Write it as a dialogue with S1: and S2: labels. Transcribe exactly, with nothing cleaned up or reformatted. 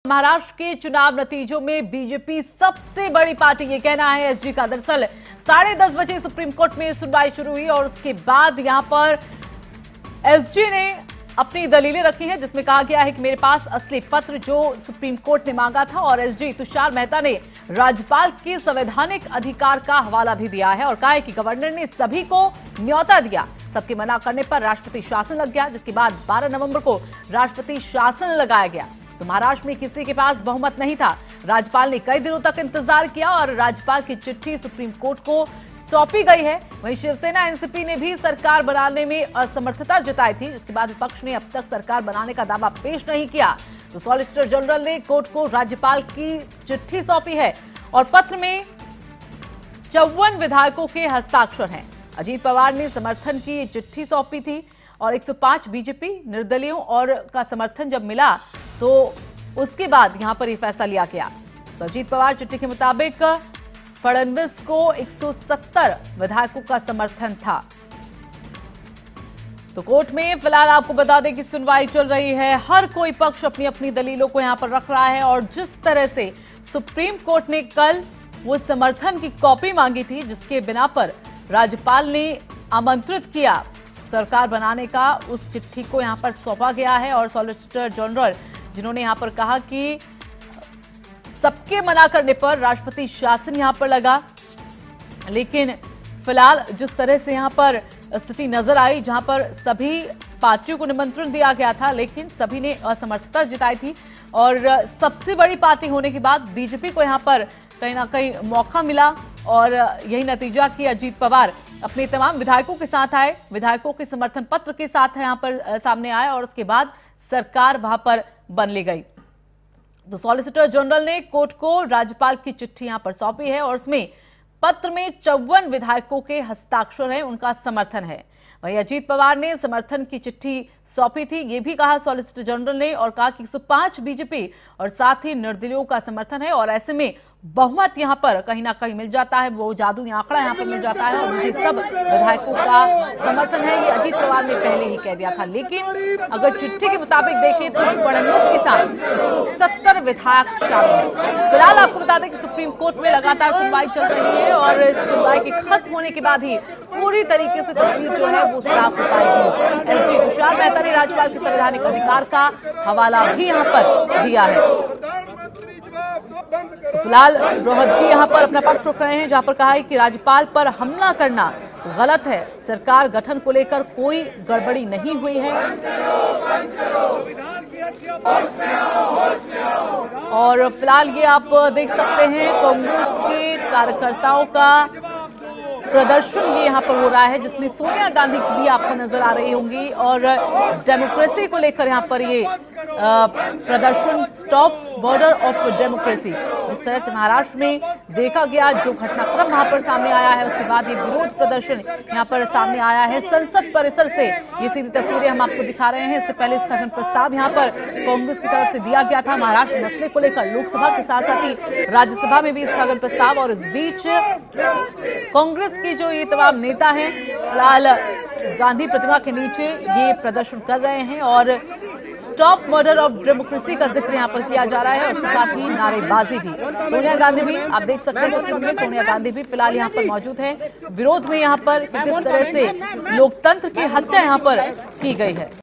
S1: महाराष्ट्र के चुनाव नतीजों में बीजेपी सबसे बड़ी पार्टी, ये कहना है एसजी का। दरअसल साढ़े दस बजे सुप्रीम कोर्ट में सुनवाई शुरू हुई और उसके बाद यहां पर एसजी ने अपनी दलीलें रखी हैं, जिसमें कहा गया है कि मेरे पास असली पत्र जो सुप्रीम कोर्ट ने मांगा था, और एसजी तुषार मेहता ने राज्यपाल के संवैधानिक अधिकार का हवाला भी दिया है और कहा है कि गवर्नर ने सभी को न्योता दिया, सबके मना करने पर राष्ट्रपति शासन लग गया, जिसके बाद बारह नवंबर को राष्ट्रपति शासन लगाया गया। तो महाराष्ट्र में किसी के पास बहुमत नहीं था। राज्यपाल ने कई दिनों तक इंतजार किया और राज्यपाल की चिट्ठी सुप्रीम कोर्ट को सौंपी गई है। वहीं शिवसेना एनसीपी ने भी सरकार बनाने में असमर्थता जताई थी, जिसके बाद विपक्ष ने अब तक सरकार बनाने का दावा पेश नहीं किया। तो सॉलिसिटर जनरल ने कोर्ट को राज्यपाल की चिट्ठी सौंपी है और पत्र में चौवन विधायकों के हस्ताक्षर हैं। अजीत पवार ने समर्थन की चिट्ठी सौंपी थी और एक सौ पांच बीजेपी निर्दलीयों और का समर्थन जब मिला तो उसके बाद यहां पर यह फैसला लिया गया। तो अजीत पवार चिट्ठी के मुताबिक फडणवीस को एक सौ सत्तर विधायकों का समर्थन था। तो कोर्ट में फिलहाल आपको बता दें कि सुनवाई चल रही है। हर कोई पक्ष अपनी अपनी दलीलों को यहां पर रख रहा है और जिस तरह से सुप्रीम कोर्ट ने कल वो समर्थन की कॉपी मांगी थी, जिसके बिना पर राज्यपाल ने आमंत्रित किया सरकार बनाने का, उस चिट्ठी को यहां पर सौंपा गया है। और सॉलिसिटर जनरल जिन्होंने यहां पर कहा कि सबके मना करने पर राष्ट्रपति शासन यहां पर लगा, लेकिन फिलहाल जिस तरह से यहां पर स्थिति नजर आई, जहां पर सभी पार्टियों को निमंत्रण दिया गया था लेकिन सभी ने असमर्थता जताई थी और सबसे बड़ी पार्टी होने के बाद बीजेपी को यहां पर कहीं ना कहीं मौका मिला और यही नतीजा कि अजीत पवार अपने तमाम विधायकों के साथ आए, विधायकों के समर्थन पत्र के साथ यहां पर सामने आए और उसके बाद सरकार वहां पर बन ली गई। तो सॉलिसिटर जनरल ने कोर्ट को राज्यपाल की चिट्ठी यहां पर सौंपी है और उसमें पत्र में चौवन विधायकों के हस्ताक्षर हैं, उनका समर्थन है। वहीं अजीत पवार ने समर्थन की चिट्ठी सौंपी थी, ये भी कहा सॉलिसिटर जनरल ने और कहा कि एक सौ पांच बीजेपी और साथ ही निर्दलीयों का समर्थन है और ऐसे में बहुमत यहां पर कहीं ना कहीं मिल जाता है, वो जादुई आंकड़ा यहां पर मिल जाता है और मुझे सब विधायकों का समर्थन है, ये अजीत पवार ने पहले ही कह दिया था। लेकिन अगर चिट्ठी के मुताबिक देखें तो फडणवीस के साथ एक सौ सत्तर विधायक शामिल हैं। फिलहाल आपको बता दें कि सुप्रीम कोर्ट में लगातार सुनवाई चल रही है और इस सुनवाई के खत्म होने के बाद ही पूरी तरीके से तस्वीर जो है वो साफ हो पाएगी। एसजी तुषार मेहता ने राज्यपाल के संवैधानिक अधिकार का हवाला भी यहाँ पर दिया है। तो फिलहाल रोहतगी यहां पर अपना पक्ष रख रहे हैं, जहां पर कहा है कि राज्यपाल पर हमला करना गलत है, सरकार गठन को लेकर कोई गड़बड़ी नहीं हुई है। और फिलहाल ये आप देख सकते हैं कांग्रेस के कार्यकर्ताओं का प्रदर्शन ये यहाँ पर हो रहा है, जिसमें सोनिया गांधी भी आपको नजर आ रही होंगी और डेमोक्रेसी को लेकर यहाँ पर ये प्रदर्शन, स्टॉप बॉर्डर ऑफ डेमोक्रेसी, जिस तरह से महाराष्ट्र में देखा गया, जो घटनाक्रम वहां पर सामने आया है, उसके बाद ये विरोध प्रदर्शन यहाँ पर सामने आया है। संसद परिसर से ये सीधी तस्वीरें हम आपको दिखा रहे हैं। इससे पहले स्थगन प्रस्ताव यहाँ पर कांग्रेस की तरफ से दिया गया था महाराष्ट्र मसले को लेकर, लोकसभा के साथ साथ ही राज्यसभा में भी स्थगन प्रस्ताव, और इस बीच कांग्रेस के जो ये तमाम नेता हैं फिलहाल गांधी प्रतिमा के नीचे ये प्रदर्शन कर रहे हैं और स्टॉप मर्डर ऑफ डेमोक्रेसी का जिक्र यहाँ पर किया जा रहा है। उसके साथ ही नारेबाजी भी, सोनिया गांधी भी आप देख सकते हैं तस्वीर में, सोनिया गांधी भी फिलहाल यहाँ पर मौजूद है विरोध में यहाँ पर, किस तरह से लोकतंत्र की हत्या यहाँ पर की गई है।